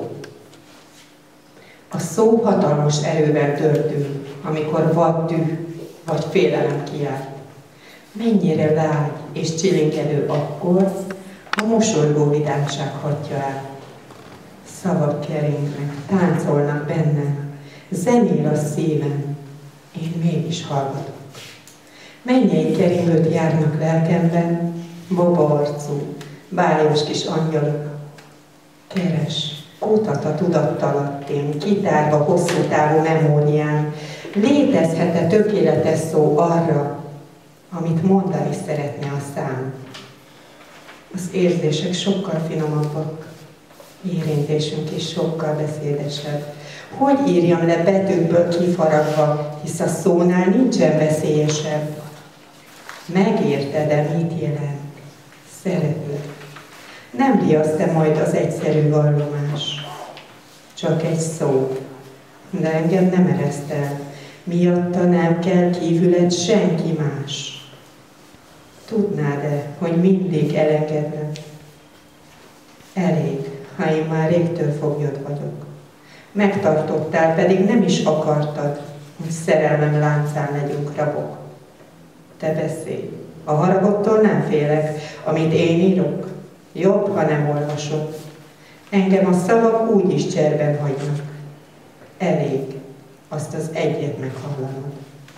A szó hatalmas erővel dördül, amikor vad düh vagy félelem kiáll. Mennyire lágy és csilingedő akkor, a mosolygó vidámság hagyja el. Szavak keringnek, táncolnak bennem, zenél a szívem, én mégis hallgatok. Mennyei keringőt járnak lelkemben, baba arcú, báljós kis angyalok. Keres, kutat a tudattalattin, kitárva hosszú távú memórián, létezhet-e tökéletes szó arra, amit mondani szeretne a szám. Az érzések sokkal finomabbak, érintésünk is sokkal beszédesebb. Hogy írjam le betűkből kifaragva, hisz a szónál nincsen veszélyesebb. Megérted-e, mit jelent? Szeretlek. Nem riaszt-e majd az egyszerű vallomás? Csak egy szó, de engem nem ereszt el. Miatta nem kell kívüled senki más. Tudnád-e, hogy mindig elengedlek? Elég, ha én már régtől foglyod vagyok. Megtartottál, pedig nem is akartad, hogy szerelmem láncán legyünk rabok. Te beszélj, a haragottól nem félek, amit én írok. Jobb, ha nem olvasok. Engem a szavak úgy is cserben hagynak. Elég azt az egyet meghallanod.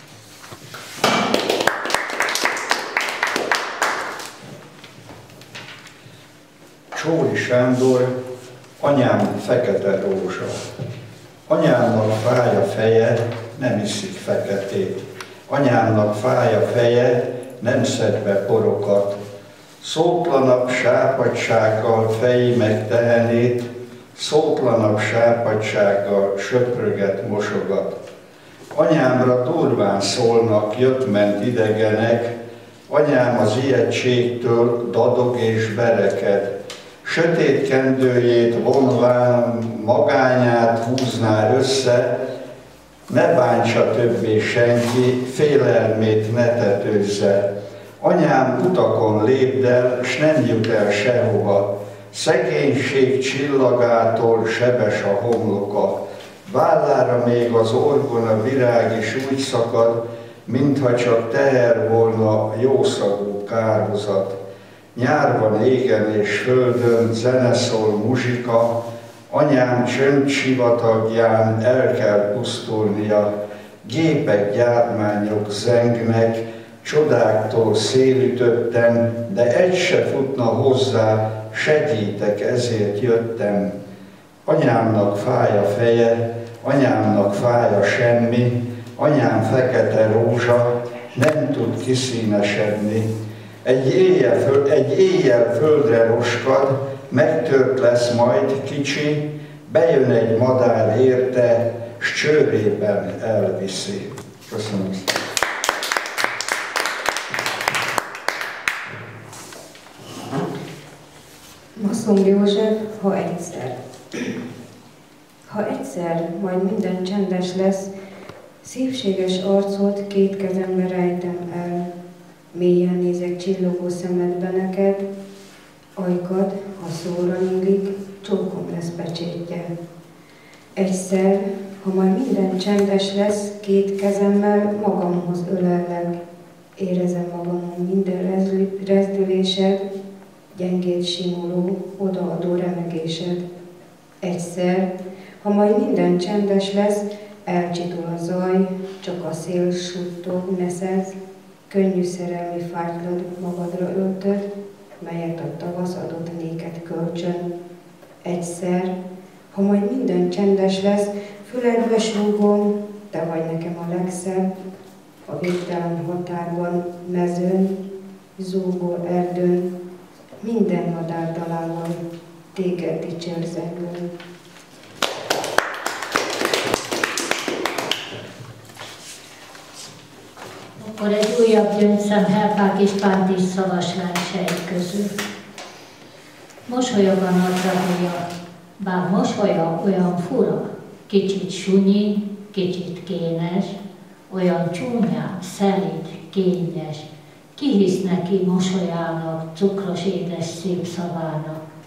Csóri Sándor, anyám fekete rózsa. Anyámnak fáj a feje, nem iszik feketét. Anyámnak fáj a feje, nem szed be porokat. Szótlanabb sápadsággal fejé meg tehenét, szótlanabb sápadsággal söpröget, mosogat. Anyámra durván szólnak, jött-ment idegenek, anyám az ijegységtől dadog és bereked. Sötét kendőjét vonván magányát húzná össze, ne bántsa többé senki, félelmét ne tetőzze. Anyám utakon lépdel, s nem jut el sehova. Szegénység csillagától sebes a homloka. Vállára még az orgona virág is úgy szakad, mintha csak teher volna jószagú kárhozat. Nyár van égen és földön, zene szól, muzsika, anyám csöndsivatagján el kell pusztulnia. Gépek, gyártmányok zengnek, csodáktól szélütöttem, de egy se futna hozzá, segítek, ezért jöttem. Anyámnak fáj a feje, anyámnak fáj a semmi, anyám fekete rózsa, nem tud kiszínesedni. Egy éjjel földre roskad, megtört lesz majd kicsi, bejön egy madár érte, s csőrében elviszi. Köszönöm szépen. Maszong József, ha egyszer majd minden csendes lesz, szépséges arcot két kezembe rejtem el, mélyen nézek csillogó szemedbe neked, ajkad, ha szóra nyílik, csókom lesz pecsétje. Egyszer, ha majd minden csendes lesz, két kezemmel magamhoz ölellek, érezem magamon minden rezdülésed, gyengét simuló, odaadó remegésed. Egyszer, ha majd minden csendes lesz, elcsitul a zaj, csak a szél suttog, neszed, könnyű szerelmi fájtlad magadra öltöd, melyet a tavasz adott néked kölcsön. Egyszer, ha majd minden csendes lesz, füledbe súgom, te vagy nekem a legszebb, a végtelen határban, mezőn, zúgó erdőn, minden madár dalával, téged dicsér zengő. Akkor egy újabb gyöngyszem Herpák István szavas versei közül. Mosolyog a nagyrahúja, bár mosolya olyan fura, kicsit sunyi, kicsit kénes, olyan csúnyán, szelíd, kényes. Ki hisz neki mosolyának, cukros édes szép szavának?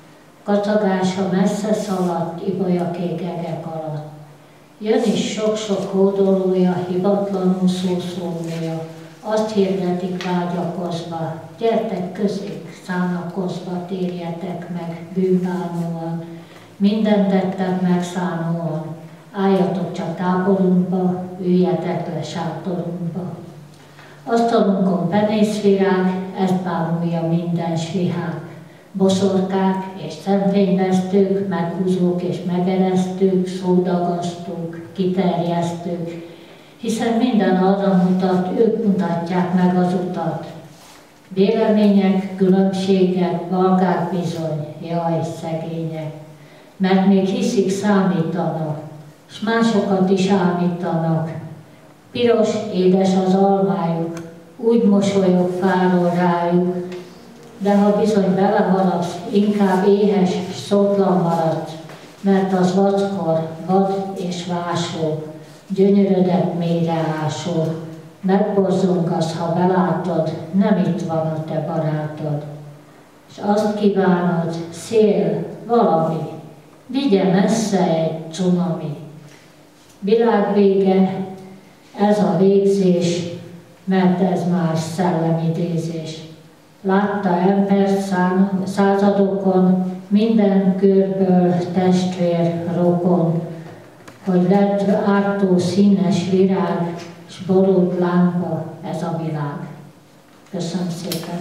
kacagása messze szaladt ibolyakék egek alatt. Jön is sok-sok hódolója, hibatlanul szószólója, azt hirdetik vágyakozva, gyertek közénk, szánakozva, térjetek meg bűnbánóan, mindent tettek megszánóan, álljatok csak táborunkba, üljetek le sátorunkba. Asztalunkon penészvirág, ezt bámulja minden svihák, boszorkák és szemfényvesztők, meghúzók és megeresztők, szódagasztók, kiterjesztők, hiszen minden arra mutat, ők mutatják meg az utat. Vélemények, különbségek, valgák bizony, jaj, szegények, mert még hiszik, számítanak, s másokat is ámítanak. Piros, édes az almájuk, úgy mosolyog fáról rájuk, de ha bizony belehaladsz, inkább éhes, s szótlan maradsz, mert az vackor, vad és vásó, gyönyörödet mélyre ásó. Megborzongasz, ha belátod, nem itt van a te barátod. És azt kívánod, szél, valami, vigye messze egy cunami. Világvége, ez a végzés, mert ez már szellemidézés. Látta ember századokon, minden körből testvér, rokon, hogy lett ártó színes virág, s borult lámpa ez a világ. Köszönöm szépen!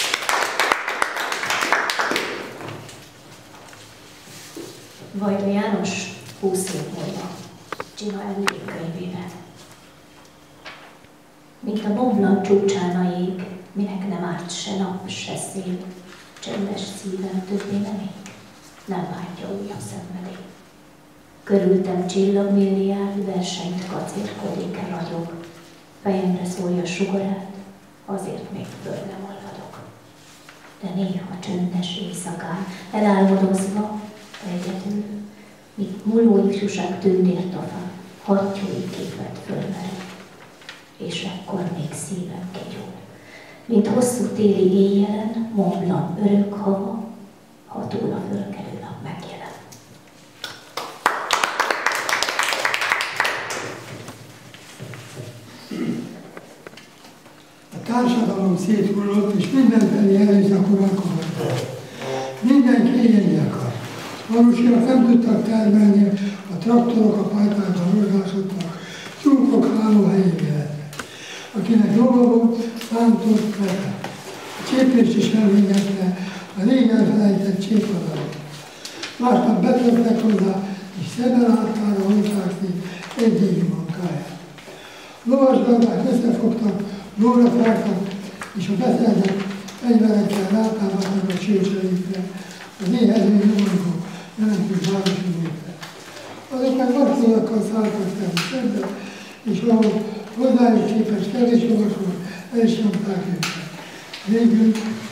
Vajda János 20 év múlva Csina emlékkönyvében. Mint a Mont Blanc csúcsán a jég, minek nem árt se nap, se szél, csendes szívem többé nem ég, nem látja újabb szenvedély. Körültem csillagmilliárd, versenyt kacérkodik el ragyog, fejemre szólja sugarát, azért még föl nem olvadok. De néha csöndes éjszakán, elálmodozva, egyedül, míg múló ifjúság tündértafa, hattyúi képet fölmerül, és ekkor még szívem kegyó, mint hosszú téli éjjelen, Mont Blanc örök hava, ha túl a fölkelő nap megjelen. A társadalom széthullott, és mindenfelé erőszak uralkodott. Mindenki élni akar. Valósiak nem tudtak termelni, a traktorok a pajtában rozsdásodtak, tyúkok hálóhelyén életnek. Akinek lova volt, szántott, vetett. A csépést is elvégezte, a rég elfelejtett csépadalat. Másnap betörtek hozzá, és szemmel áttára hozták egy évi munkáját. Lovasgazdák összefogtak, lóra frágtak, és a beszerzett fegyverekkel rátámadtak a csőcselékre, az éhező nyomorgó jelentős városi népre. Azok meg vakciókkal szálltak fel a szembe, és ahol hozzájuk képes kevés lovas volt, el is nyomták őket. Végül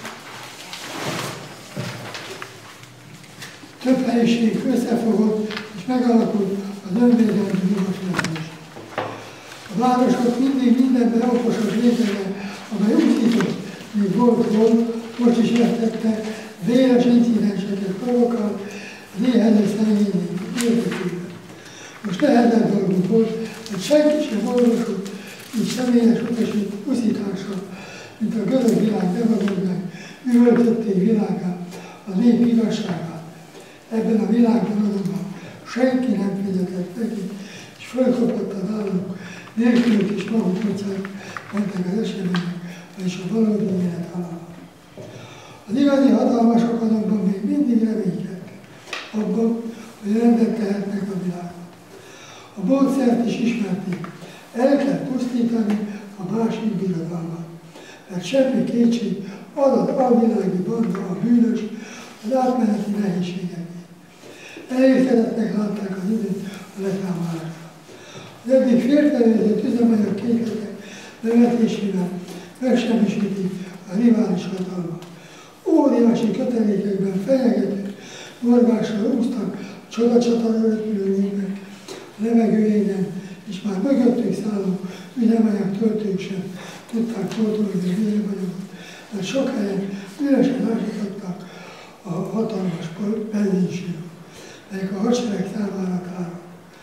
több helyiség összefogott, és megalakult az önvédelmi lovasvetés. A városok mindig mindenben okosos léteznek, amely úgy hitott, még volt, most is értette, véres incidenseket provokált az éhező személyének érdekében. Most nehezebb dolgunk volt, hogy senki sem olvasott, így személyes utasítással, mint a görög világ demagógák üvöltötték világát, a nép igazságát. Ebben a világban azonban senki nem figyelett neki, és fölkapott az államok, nélkülük is maguk utcák mentek az események, és a valódi élet alá. Az igazi hatalmasok azonban még mindig reménykedtek abban, hogy rendet tehetnek a világot. A módszert is ismerték, el kell pusztítani a másik birodalmat, mert semmi kétség, az az alvilági banda a bűnös az átmeneti nehézségekért. Elérkezettnek látták az időt a letámadásra. Az eddig féltelőzött üzemanyag kékletek bevetésével megsemmisítik a rivális hatalmat. Óriási kötelékekben fenyegető morgással úsztak a csodacsatara repülőgépek a levegőjében, és már mögöttük szálló üzemanyag töltők sem tudták pótolni az üzemanyagot, mert sok helyen üresen ásítottak a hatalmas benzinsírok, melyek a hadsereg számára káros.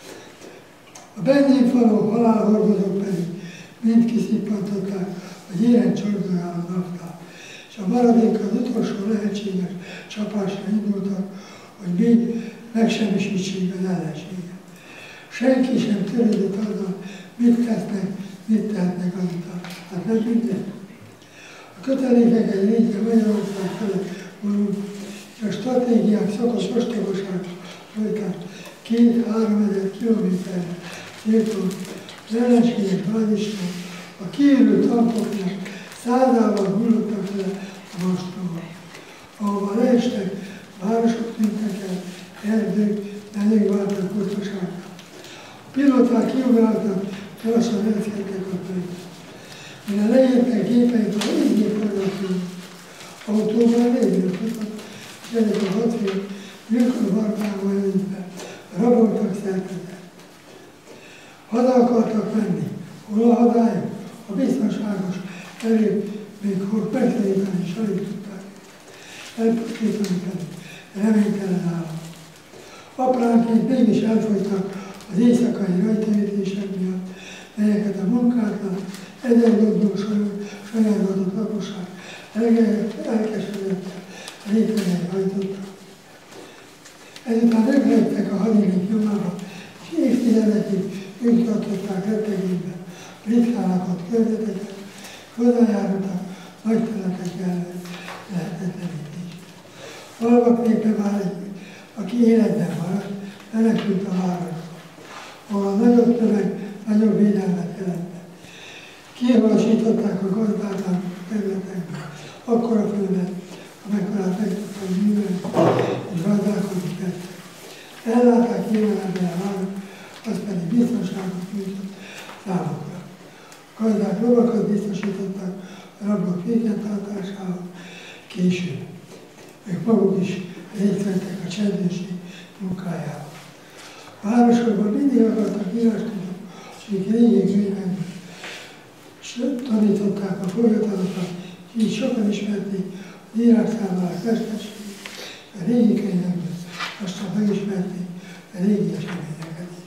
A benzinfaló halálhordozók pedig mind kiszippantották a gyéren csorzójáló naftát, és a maradék az utolsó lehetséges csapásra indultak, hogy még megsemmisítsék az ellenséget. Senki sem törődött azzal, mit tesznek, mit tehetnek azután. Hát nem minden. A kötelékek egy része Magyarország felett vonult, és a stratégiák szakos ostobaság folytán 2-3 ezer kilométerre céltól az ellenséges bázisról a kiürült tankoknak százával hullottak le a mastról, ahova leestek, városok tűntek el, erdők, mezők pusztaságban. A pilóták kiugráltak, gyorsan elszedtek a földre. Mire leértek gépeik, a végén forgattunk. Autóban végül futott, és ezek a 6 fél gyilkos barbárba elintve raboltak szerkezet. Haza akartak menni. Hol a hadályok? A biztonságos erők még hol megszeríteni is alig tudták. Elpusztítani pedig reménytelen állam. Apránként mégis elfogytak az éjszakai rajtaütések miatt, melyeket a munkátlan, ezergondó sajárgatott lakosság elkeseredettel létrejei hajtottak. Ezután röglettek a hadilink nyomába, és évtizedekig ők tartották rettegében a ritkán körzeteket, hozzájárultak nagy telepek ellen lehetetlenítésre. Falvak népe már egy, aki életben maradt, menekült a városba, ahol a nagyobb tömeg nagyobb védelmet jelentett. Kiholasították a gazdátlan területekben, akkora földet, amekkorát meg tudtak művelni, és gazdálkodni tettek. Ellátták nyilvánebben a város, az pedig biztonságot nyújtott számukra. A gazdák lovakat biztosítottak a rablók fékentartásával később. Ők maguk is részt vettek a csendőrség munkájában. A városokban mindig akartak írástudók, akik régi könyvekben tanították a folyatalokat, és így sokan ismerték az írásszámlálás mesterségét, a régi könyvekben lassan megismerték a régi eseményeket.